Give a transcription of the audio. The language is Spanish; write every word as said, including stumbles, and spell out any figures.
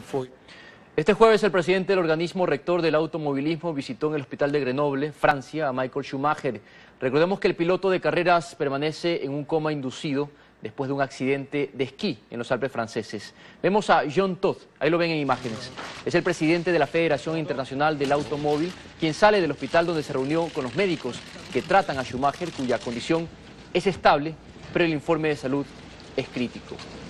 Este jueves el presidente del organismo rector del automovilismo visitó en el hospital de Grenoble, Francia, a Michael Schumacher. Recordemos que el piloto de carreras permanece en un coma inducido después de un accidente de esquí en los Alpes franceses. Vemos a Jean Todt, ahí lo ven en imágenes. Es el presidente de la Federación Internacional del Automóvil, quien sale del hospital donde se reunió con los médicos que tratan a Schumacher, cuya condición es estable, pero el informe de salud es crítico.